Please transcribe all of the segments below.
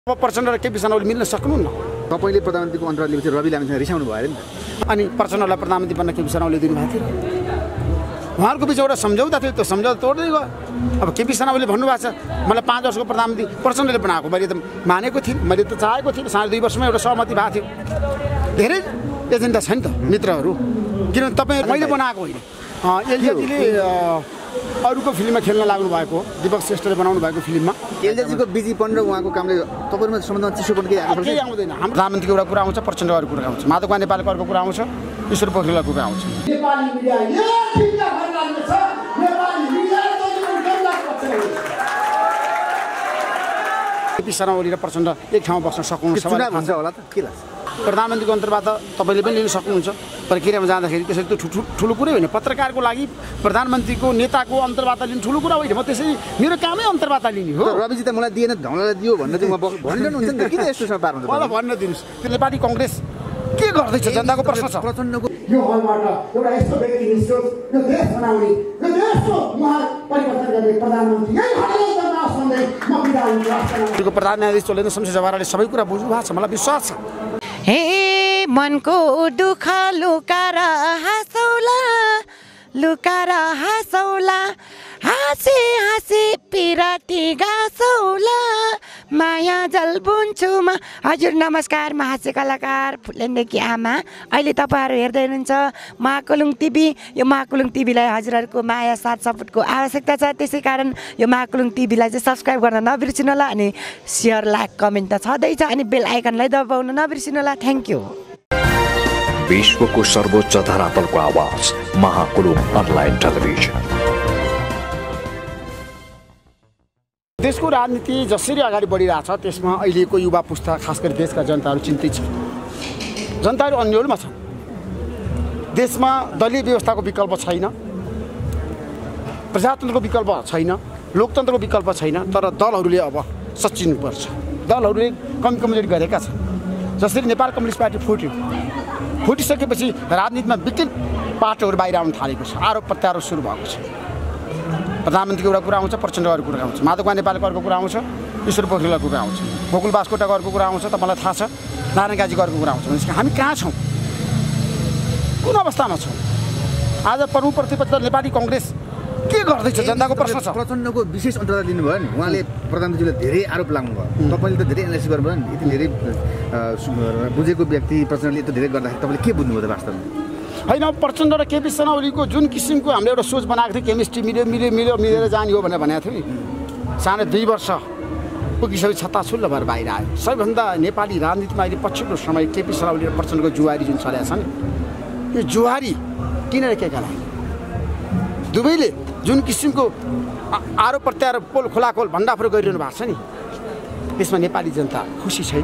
अब प्रचण्ड र केपी शर्मा ओली मिल्न सक्नुहुन्न। तपाईले प्रधानमन्त्रीको अन्तर्वार्ता लिएपछि रवि लामिछाने रिसाउनु भयो अरे नि त। अनि प्रचण्डलाई प्रधानमन्त्री बन्न केपी शर्मा ओलीले दिनुभएको थियो। उहाँहरूको बिच एउटा सम्झौता थियो, त्यो सम्झौता तोड्दै गयो। अब केपी शर्मा ओलीले भन्नुभएको छ मलाई 5 वर्षको प्रधानमन्त्री प्रचण्डले बनाएको, मैले त मानेको थिएँ, मैले त चाहेको थिएँ। 2.5 वर्षमा एउटा सहमति भएको थियो। धेरै एजेन्डा छ नि त मित्रहरू, किनभने तपाईँ मैले बनाएको होइन। एलजेजीले अरूको फिल्ममा खेल्न लाग्नु भएको, दीपक श्रेष्ठले बनाउनु भएको फिल्ममा एलजेजीको बिजीपन र उहाँको कामले तपाईँमा सम्बन्धमा चिसोपन केही आउँदैन। हाम्रो प्रधानमन्त्रीको एउटा कुरा आउँछ, प्रचण्डको कुरा आउँछ, माधव नेपालको अर्को कुरा आउँछ, ईश्वर पोखरेलको कुरा आउँछ। केपी शर्मा ओली र प्रचण्ड एक ठाउँमा बस्न सक्नुहुन्छ होला त के लाग्छ? प्रधानमन्त्रीको अन्तर्वार्ता तपाईँले पनि लिन सक्नुहुन्छ। प्रक्रियामा जाँदाखेरि त्यसरी त्यो ठुलो कुरै होइन। पत्रकारको लागि प्रधानमन्त्रीको नेताको अन्तर्वार्ता लिनु ठुलो कुरा होइन। म त्यसरी मेरो कामै अन्तर्वार्ता लिने हो। रविजी त मलाई दिएन, ढङ्गलाई दियो भन्ने चाहिँ भनिरहनुहुन्छ नि त, किन यस्तोसँग पार्नुहुन्छ? मलाई भन्न दिनुहोस्, नेपाली कङ्ग्रेस के गर्दैछ? जनताको प्रश्न छ। प्रचण्डको यो हलबाट एउटा यस्तो व्यक्ति निस्कियोस्, यो देश बनाउने, यो देशको उहाँ परिवर्तन गर्ने प्रधानमन्त्री यही हलले बनाओस् भन्दै म बिदा हुन्छु। प्रधान न्यायाधीश चोलेन्द्र शमशेर जवाराले सबै कुरा बुझ्नु भएको छ, मलाई विश्वास छ। हे मनको दुःख लुकाएर हाँसौला, लुकाएर हाँसौला, हाँसी हाँसी पिराती गाँसौला, माया जल बुन्छु म। हजुर नमस्कार, म हास्य कलाकार फुलेन्देकी आमा। अहिले तपाईँहरू हेर्दै हुनुहुन्छ महाकुलुङ टिभी। यो महाकुलुङ टिभीलाई हजुरहरूको माया साथ सपोर्टको आवश्यकता छ। त्यसै कारण यो महाकुलुङ टिभीलाई चाहिँ सब्सक्राइब गर्न नबिर्सिनु होला। अनि सेयर लाइक कमेन्ट त छँदैछ, अनि बेल आइकनलाई दबाउन नबिर्सिनु होला। Thank you. विश्वको सर्वोच्च धरातलको आवाज महाकुलुङ अनलाइन टेलिभिजन। देशको राजनीति जसरी अगाडि बढिरहेछ त्यसमा अहिलेको युवा पुस्ता खास गरी देशका जनताहरू चिन्तित छन्। जनताहरू अन्योलमा छन्। देशमा दलीय व्यवस्थाको विकल्प छैन, प्रजातन्त्रको विकल्प छैन, लोकतन्त्रको विकल्प छैन। तर दलहरूले अब सच्चिनुपर्छ। दलहरूले कमजोरी गरेका छन्। जसरी नेपाल कम्युनिस्ट पार्टी फुटिसकेपछि राजनीतिमा विकृत पाटोहरू बाहिर आउन थालेको छ। आरोप प्रत्यारोप सुरु भएको छ। प्रधानमन्त्रीको एउटा कुरा आउँछ, प्रचण्डको कुरा आउँछ, माधव नेपालको अर्को कुरा आउँछ, ईश्वर पोखरेलको कुरा आउँछ, गोकुल बास्कोटाको अर्को कुरा आउँछ, तपाईँलाई थाहा छ, नारायण काजीको अर्को कुरा आउँछ। भनेपछि हामी कहाँ छौँ, कुन अवस्थामा छौँ? आज प्रमुख प्रतिपक्ष नेपाली कङ्ग्रेस के गर्दैछ? जनताको प्रश्न छ। प्रचण्डको विशेष अन्तर्वार्ता लिनुभयो नि, उहाँले प्रधानमन्त्रीलाई धेरै आरोप लाग्नुभयो। तपाईँले त धेरै एनालाइसिस गर्नुभयो नि, यति धेरै बुझेको व्यक्ति प्रचण्डले यति धेरै गर्दाखेरि तपाईँले के बुझ्नुभयो त वास्तवमा? होइन, प्रचण्ड र केपी शर्मा ओलीको जुन किसिमको हामीले एउटा सोच बनाएको थियो, केमिस्ट्री मिलेर जाने हो भनेर भनेको थियो नि, साढे 2 वर्ष पुगिसके छत्ताछुल्ल भएर बाहिर आयो। सबैभन्दा नेपाली राजनीतिमा अहिले पछिल्लो समय केपी शर्मा ओली र प्रचण्डको जुवारी जुन चलेको छ नि, यो जुवारी किन केका लागि दुवैले जुन किसिमको आरोप प्रत्यारोप पोल खोलाखोल भण्डाफोर गरिरहनु भएको छ नि, त्यसमा नेपाली जनता खुसी छैन।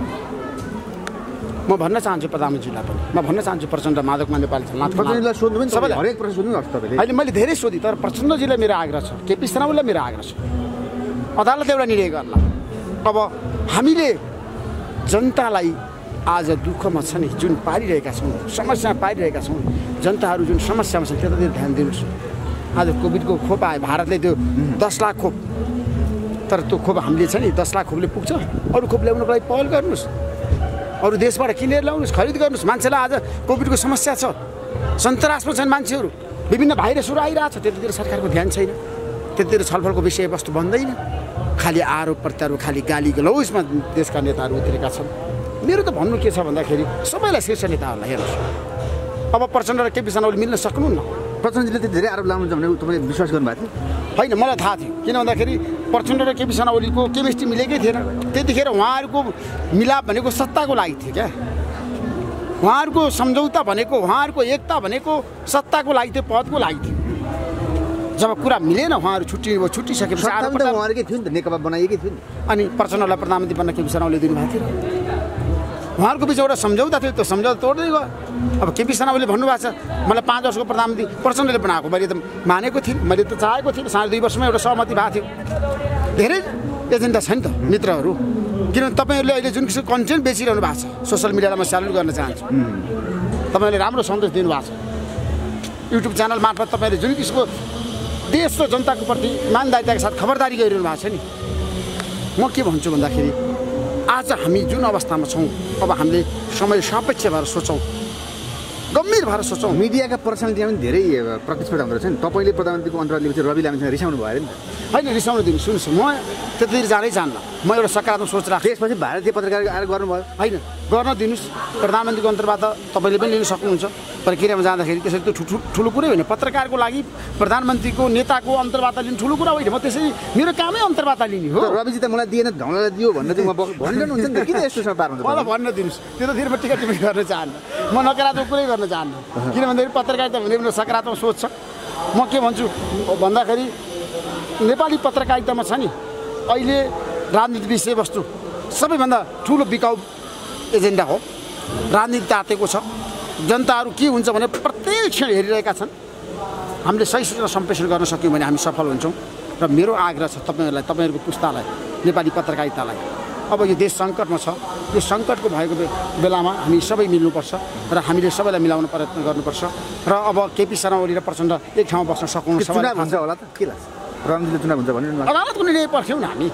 म भन्न चाहन्छु प्रधानमन्त्रीलाई पनि, म भन्न चाहन्छु प्रचण्ड माधव नेपाल प्रचण्डलाई सोध्नु पनि सबैले हरेक प्रश्न सोध्नु भएको तपाईँले। अहिले मैले धेरै सोधेँ, तर प्रचण्डजीलाई मेरो आग्रह छ, केपी शर्मा ओलीलाई मेरो आग्रह छ, अदालतले एउटा निर्णय गर्ला। अब हामीले जनतालाई आज दुःखमा छ नि, जुन पारिरहेका छौँ, समस्या पारिरहेका छौँ, जनताहरू जुन समस्यामा छन् त्यतातिर ध्यान दिनुहोस्। आज कोभिडको खोप आयो, भारतले त्यो 10 लाख खोप, तर त्यो खोप हामीले छ नि 10 लाख खोपले पुग्छ? अरू खोप ल्याउनुको लागि पहल गर्नुहोस्, अरू देशबाट किनेर ल्याउनुहोस्, खरिद गर्नुहोस्। मान्छेलाई आज कोभिडको समस्या छ, सन्तरासमा छन् मान्छेहरू, विभिन्न भाइरसहरू आइरहेछ, त्यतातिर सरकारको ध्यान छैन, त्यतातिर छलफलको विषयवस्तु बन्दैन, खालि आरोप प्रत्यारोप, खालि गाली गलौजमा देशका नेताहरू उत्रेका छन्। मेरो त भन्नु के छ भन्दाखेरि सबैलाई शीर्ष नेताहरूलाई हेर्नुहोस्, अब प्रचण्ड र केपी शर्मा ओली मिल्न सक्नुहुन्न। प्रचण्डजीले त धेरै आरोप लाग्नुहुन्छ भने तपाईँले विश्वास गर्नुभएको थियो? होइन, मलाई थाहा थियो। किन भन्दाखेरि प्रचण्ड र केपी शर्मा ओलीको केमिस्ट्री मिलेकै थिएन। त्यतिखेर उहाँहरूको मिलाप भनेको सत्ताको लागि थियो क्या, उहाँहरूको सम्झौता भनेको, उहाँहरूको एकता भनेको सत्ताको लागि थियो, पदको लागि थियो। जब कुरा मिलेन उहाँहरू छुट्टिसकेपछि उहाँहरूकै थियो नि त, नेकपा बनाइएकै थियो नि। अनि प्रचण्डलाई प्रधानमन्त्री बन्न केपी शर्मा ओलीले दिनुभएको थियो। उहाँहरूको बिच एउटा सम्झौता थियो, त्यो सम्झौता तोड्दै गयो। अब केपी शर्मा ओलीले भन्नुभएको छ मलाई 5 वर्षको प्रधानमन्त्री प्रचण्डले बनाएको, मैले त मानेको थिएँ, मैले त चाहेको थिएँ। 2.5 वर्षमा एउटा सहमति भएको थियो। धेरै एजेन्डा छ नि त मित्रहरू, किनभने तपाईँहरूले अहिले जुन किसिमको कन्टेन्ट बेचिरहनु भएको छ सोसियल मिडियालाई म स्यालुट गर्न चाहन्छु। तपाईँहरूले राम्रो सन्देश दिनुभएको छ। युट्युब च्यानल मार्फत तपाईँले जुन किसिमको देश र जनताको प्रति इमानदारिताका साथ खबरदारी गरिरहनु भएको छ नि, म के भन्छु भन्दाखेरि आज हामी जुन अवस्थामा छौँ अब हामीले समय सापेक्ष भएर सोचौँ गम्भीर भएर सोचौँ मिडियाका पर्सनालिटीमा पनि धेरै प्रतिस्पर्धा हुँदो रहेछ नि तपाईँले प्रधानमन्त्रीको अन्तर्वाद लिएपछि रवि लामीसँग रिसाउनु भयो अरे नि होइन रिसाउनु दिनु सुन्नुहोस् म त्यतिर जानै चाहन्न म एउटा सकारात्मक सोच राख्छु त्यसपछि भारतीय पत्रकार आएर गर्नुभयो होइन गर्न दिनुहोस् प्रधानमन्त्रीको अन्तर्वार्ता तपाईँले पनि लिन सक्नुहुन्छ प्रक्रियामा जाँदाखेरि त्यसरी त्यो ठुलो कुरै होइन पत्रकारको लागि प्रधानमन्त्रीको नेताको अन्तर्वार्ता लिनु ठुलो कुरा होइन म त्यसरी मेरो कामै अन्तर्वार्ता लिने हो रविजी त मलाई दिएन ढङ्गलाई दियो भनेर चाहिँ म भनिरहनुहुन्छ नि त किन यस्तो पार्नुहुन्छ मलाई भन्न दिनुहोस् त्यो त फेरि म टिका टिप्पणी गर्न चाहन्न म नकारात्मक कुरै गर्न चाहन्न किन भन्दाखेरि पत्रकारिता भने मेरो सकारात्मक सोच छ म के भन्छु भन्दाखेरि नेपाली पत्रकारितामा छ नि अहिले राजनीति विषयवस्तु सबैभन्दा ठुलो बिकाउ एजेन्डा हो राजनीति तातेको छ जनताहरू के हुन्छ भने प्रत्येक क्षण हेरिरहेका छन् हामीले सही सूचना सम्प्रेषण गर्न सक्यौँ भने हामी सफल हुन्छौँ र मेरो आग्रह छ तपाईँहरूलाई तपाईँहरूको पुस्तालाई नेपाली पत्रकारितालाई अब यो देश सङ्कटमा छ यो सङ्कटको भएको बेलामा हामी सबै मिल्नुपर्छ र हामीले सबैलाई मिलाउन प्रयत्न गर्नुपर्छ र अब केपी शर्मा ओली र प्रचण्ड एक ठाउँमा बस्न सक्नु हुन्छ होला त के लाग्छ प्रधानमन्त्रीले चुनाव हुन्छ भन्नु अदालतको निर्णय पर्थ्यौँ न हामी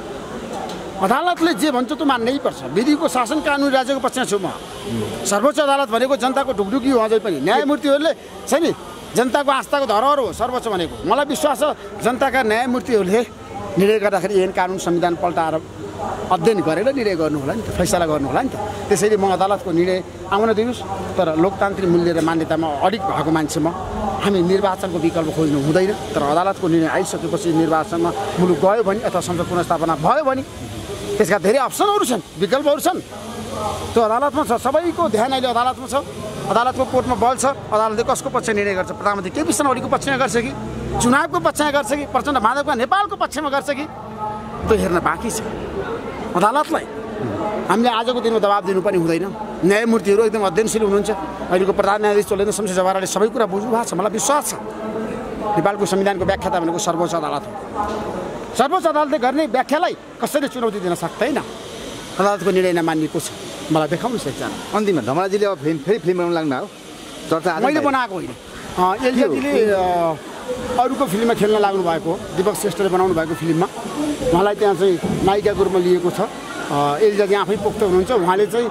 अदालतले जे भन्छ त्यो मान्नै पर्छ विधिको शासन कानुनी राज्यको पक्षमा छु म सर्वोच्च अदालत भनेको जनताको ढुकढुकी हो अझै पनि न्यायमूर्तिहरूले छ नि जनताको आस्थाको धरोहर हो सर्वोच्च भनेको मलाई विश्वास छ जनताका न्यायमूर्तिहरूले निर्णय गर्दाखेरि ऐन कानुन संविधान पल्टाएर अध्ययन गरेर निर्णय गर्नु होला नि त फैसला गर्नु होला नि त त्यसैले म अदालतको निर्णय आउन दिनुहोस् तर लोकतान्त्रिक मूल्य र मान्यतामा अडिग भएको मान्छे म हामी निर्वाचनको विकल्प खोज्नु हुँदैन तर अदालतको निर्णय आइसकेपछि निर्वाचनमा मुलुक गयो भने अथवा संसद पुनर्स्थापना भयो भने त्यसका धेरै अप्सनहरू छन् विकल्पहरू छन् त्यो अदालतमा छ सबैको ध्यान अहिले अदालतमा छ अदालतको कोर्टमा बल छ अदालतले कसको पक्ष निर्णय गर्छ प्रधानमन्त्री केपी शर्मा ओलीको पक्षमा गर्छ कि चुनावको पक्षमा गर्छ कि प्रचण्ड माधवका नेपालको पक्षमा गर्छ कि त्यो हेर्न बाँकी छ अदालतलाई हामीले आजको दिनमा दबाब दिनु पनि हुँदैन न्यायमूर्तिहरू एकदम अध्ययनशील हुनुहुन्छ अहिलेको प्रधान न्यायाधीश चलेन्द्र शमशेर जवाराले सबै कुरा बुझ्नु भएको छ मलाई विश्वास छ नेपालको संविधानको व्याख्याता भनेको सर्वोच्च अदालत हो सर्वोच्च अदालतले गर्ने व्याख्यालाई कसैले चुनौती दिन सक्दैन अदालतको निर्णय नमानिएको छ मलाई देखाउनुहोस् एकजना अन्तिममा धमलाजीले अब फेरि फिल्म बनाउनु लाग्नु भयो चर्चा मैले बनाएको होइन एलजेजीले अरूको फिल्ममा खेल्न लाग्नु भएको दीपक श्रेष्ठले बनाउनु भएको फिल्ममा उहाँलाई त्यहाँ चाहिँ नायिकाको रूपमा लिएको छ एलजेजी आफै पोख्त हुनुहुन्छ उहाँले चाहिँ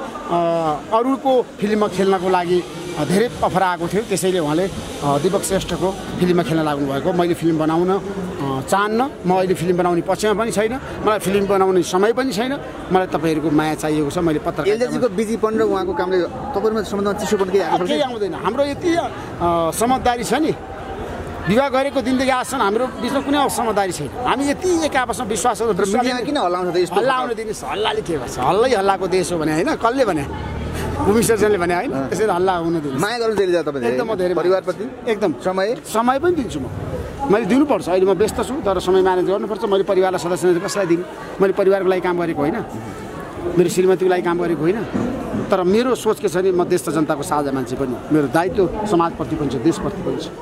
अरूको फिल्ममा खेल्नको लागि धेरै अफर आएको थियो त्यसैले उहाँले दीपक श्रेष्ठको फिल्ममा खेल्न लाग्नु भएको मैले फिल्म बनाउन चाहन्न म अहिले फिल्म बनाउने पक्षमा पनि छैन मलाई फिल्म बनाउने समय पनि छैन मलाई तपाईँहरूको माया चाहिएको छ मैले पत्रकार एलजेजीको बिजीपन र उहाँको कामले तपाईँहरूमा सम्बन्धमा चिसोपन केही आउँदैन हाम्रो यति समझदारी छ नि विवाह गरेको दिनदेखि आजसम्म हाम्रो बिचमा कुनै समझदारी छैन हामी यति एक आपसमा विश्वास किन हल्लाउँछ त हल्ला आउन दिनुहोस् हल्लाले के गर्छ हल्लै हल्लाको देश हो भने होइन कसले भने भूमि सर्जनले भने होइन त्यसरी हल्ला हुन दिनुहोस् माया गर्नु धेरै तपाईँ एकदम म धेरै परिवारप्रति एकदम समय पनि दिन्छु म मैले दिनुपर्छ अहिले म व्यस्त छु तर समय म्यानेज गर्नुपर्छ मैले परिवारलाई सदस्यहरू कसलाई दिने मैले परिवारको लागि काम गरेको होइन मेरो श्रीमतीको लागि काम गरेको होइन तर मेरो सोच के छ भने म देश र जनताको साझा मान्छे पनि मेरो दायित्व समाजप्रति पनि छ देशप्रति पनि छ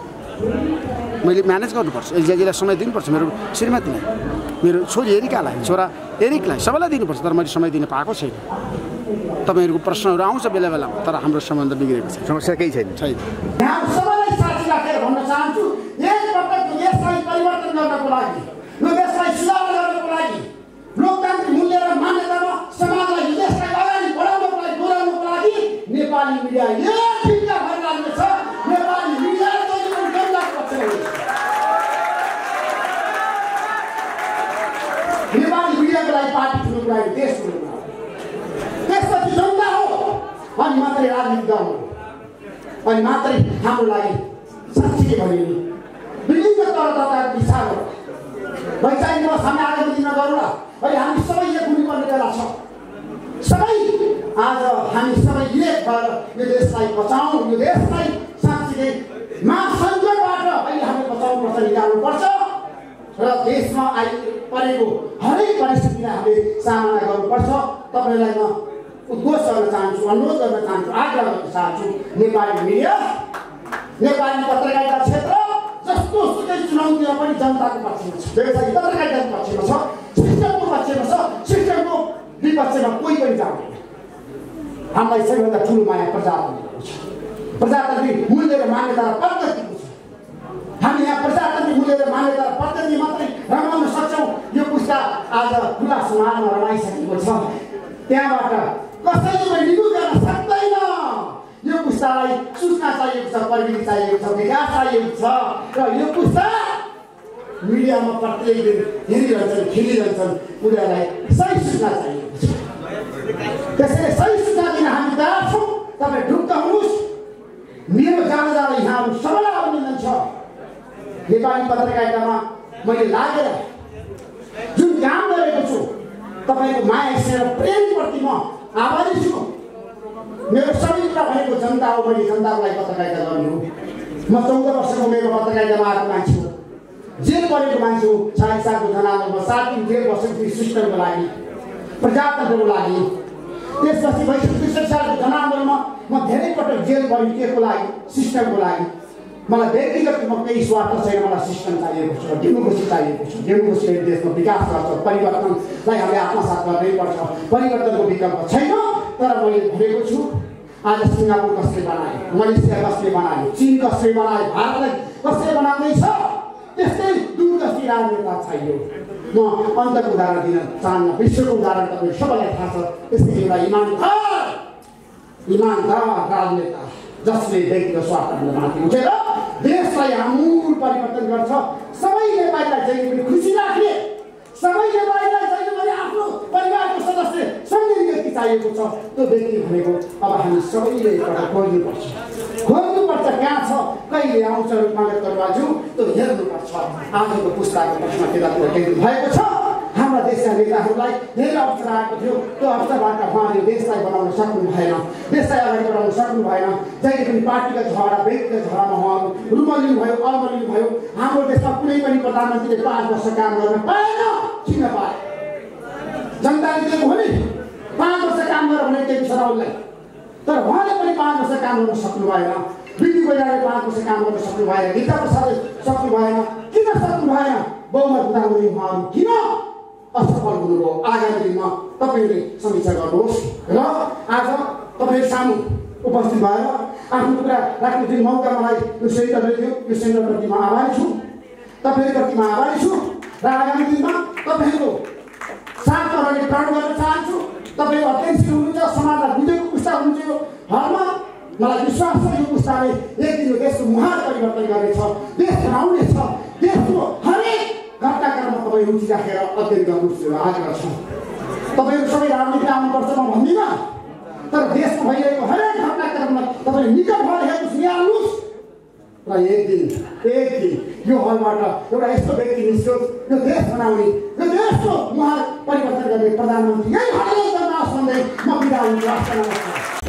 मैले म्यानेज गर्नुपर्छ एलजेजीलाई समय दिनुपर्छ मेरो श्रीमतीलाई मेरो छोरी एरिकालाई छोरा एरिकलाई सबैलाई दिनुपर्छ तर मैले समय दिन पाएको छैन तपाईँहरूको प्रश्नहरू आउँछ बेला बेलामा तर हाम्रो सम्बन्ध बिग्रेको छ समस्या केही छैन सबैलाई साथी राखेर भन्न चाहन्छु एकपटक देशलाई परिवर्तन गर्नको लागि यो देशलाई सुधार गर्नको लागि लोकतान्त्रिक मूल्य र मान्यतामा समाजलाई देशलाई अगाडि बढाउनको लागि डोर्याउनको लागि नेपाली मिडिया एकदिनका भएर लाग्नेछ नेपाली मिडिया नेपाली मिडियाको लागि पार्टी चुन्नुको लागि देश चुन्नुको लागि त्यसपछि जनता हो अनि मात्रै राजनीति गर्नु अनि मात्रै हाम्रो लागि साँच्चै भनिने विभिन्न तरताका विचारहरू वैचारिक सामने आगामी दिनमा गरौँ अहिले हामी सबै एक हुनुपर्ने बेला छ सबै आज हामी सबै एक भएर यो देशलाई बचाउँ यो देशलाई साँच्चै महासङ्कटबाट अहिले हामीले बचाउनुपर्छ निकाल्नुपर्छ र देशमा परेको हरेक परिस्थितिलाई हामीले सामना गर्नुपर्छ तपाईँलाई म उद्घोष गर्न चाहन्छु अनुरोध गर्न चाहन्छु आग्रह गर्न चाहन्छु नेपाली मिडिया नेपाली पत्रकारिता क्षेत्र जस्तो सुकै चुनौतीमा पनि जनताको पक्षमा छ व्यवसायिक पत्रकारिताको पक्षमा छ सिस्टमको पक्षमा छ सिस्टमको विपक्षमा कोही पनि जाँदैन हामीलाई सबैभन्दा ठुलो माया प्रजातन्त्रको छ प्रजातान्त्रिक मूल्य र मान्यता र पद्धतिको छ हामी यहाँ प्रजातान्त्रिक मूल्य र मान्यता र पद्धति मात्रै रमाउन सक्छौँ यो पुस्ता आज खुला समाजमा रमाइसकेको छ त्यहाँबाट कसैले पनि निगुल गर्न सक्दैन। यो पुस्तालाई सूचना चाहिएको छ, प्रविधि चाहिएको छ, विकास चाहिएको छ र यो पुस्ता मिडियामा प्रत्येक दिन हेरिरहन्छन्, खेलिरहन्छन्। उनीहरूलाई सही सूचना चाहिएको छ। त्यसैले सही सूचना दिन हामी तयार छौँ। तपाईँ ढुक्क हुनुहोस्। मेरो जाँदा जाँदा यहाँहरू सबैलाई अभिनन्दन छ। नेपाली पत्रकारितामा मैले लागेर जुन काम गरेको छु, तपाईँको माया स्नेह प्रेमप्रति म आभारी छु। मेरो सबै कुरा भनेको जनता हो। मैले जनताको लागि पत्रकारिता गर्ने हो। म 14 वर्षको मेरो पत्रकारितामा आएको मान्छे हो। जेल परेको मान्छे हो। 40 सालको जनआन्दोलनमा 7 दिन जेल बसेको सिस्टमको लागि, प्रजातन्त्रको लागि। त्यसपछि 62 सालको जनआन्दोलनमा म धेरै पटक जेल परेँ। केको लागि? सिस्टमको लागि। मलाई व्यक्तिगत केही स्वार्थ छैन। मलाई सिस्टम चाहिएको छ, डेमोक्रेसी चाहिएको छ। डेमोक्रेसीले देशमा विकास गर्छ, परिवर्तनलाई हामीले आत्मसात गर्नै पर्छ। परिवर्तनको विकल्प छैन। तर मैले भनेको छु, आज सिङ्गापुर कसले बनायो, मलेसिया कसले बनायो, चीन कसले बनायो, भारतलाई कसले बनाउँदैछ, त्यस्तै दूरदर्शी राजनेता चाहियो। म अन्तको उदाहरण दिन चाहन्न। विश्वको उदाहरण तपाईँ सबैलाई थाहा छ। त्यस्तै एउटा इमानदार राजनेता जसले व्यक्तिगत स्वार्थलाई माथि उठेर देशलाई आमूल परिवर्तन गर्छ। सबै नेपालीलाई जहिले पनि खुसी राख्ने, सबै नेपालीलाई जहिले पनि आफ्नो परिवारको सदस्य सम्झिने व्यक्ति चाहिएको छ। त्यो व्यक्ति भनेको अब हामी सबैले एकपल्ट खोज्नुपर्छ। कहाँ छ, कहिले आउँछ रूपमाले दरबाजु, त्यो हेर्नुपर्छ। आजको पुस्ताको प्रश्न केदारको भएको छ। हाम्रा देशका नेताहरूलाई धेरै अवसर आएको थियो। त्यो अवसरबाट उहाँले देशलाई बनाउन सक्नु भएन, देशलाई अगाडि बढाउन सक्नु भएन। जहिले पनि पार्टीका झगडा, व्यक्तिगत झगडामा उहाँहरू रुमलिनुभयो, अल्मलिनुभयो। हाम्रो देशमा कुनै पनि प्रधानमन्त्रीले 5 वर्ष काम गर्न पाएन। किन पाए? जनताले दिएको हो नि 5 वर्ष काम गर भने केपी शर्मालाई। तर उहाँले पनि 5 वर्ष काम गर्न सक्नु भएन। बिपी कोइरालाले 5 वर्ष काम गर्न सक्नु भएन। गीता प्रसादले सक्नु भएन। किन सक्नु भएन? बहुमत हुँदाहुँदै उहाँहरू किन असफल हुनुभयो? आगामी दिनमा तपाईँले समीक्षा गर्नुहोस् र आज तपाईँ सामु उपस्थित भएर आफ्नो कुरा राख्ने जुन मौका मलाई यो सेन्टरले दियो, यो सेन्टरप्रति म आभारी छु। तपाईँहरूप्रति म आभारी छु र आगामी दिनमा तपाईँहरूको साथ तपाईँले प्राण गर्न चाहन्छु। तपाईँ अध्ययनशील हुनुहुन्छ, समाजलाई बुझेको पुस्ता हुनुहुन्छ। यो हलमा मलाई विश्वास छ यो पुस्ताले एक दिन देशको महान परिवर्तन गर्नेछ, देश बनाउनेछ। देशको हरेक घटनाक्रममा तपाईँ रुचि राखेर अध्ययन गर्नुहोस् यो आग्रह छ। तपाईँहरू सबै राजनीति आउनुपर्छ म भन्दिनँ, तर देशमा भइरहेको हरेक घटनाक्रममा तपाईँले निकट भएर हेर्नुहोस्, निहाल्नुहोस् र एक दिन यो हलबाट एउटा यस्तो व्यक्ति निस्कोस्, यो देश बनाउने, यो देशको महान परिवर्तन गर्ने प्रधानमन्त्री यही हलले गर्नुहोस् भन्दै म बिदा हुन्छु। नमस्कार।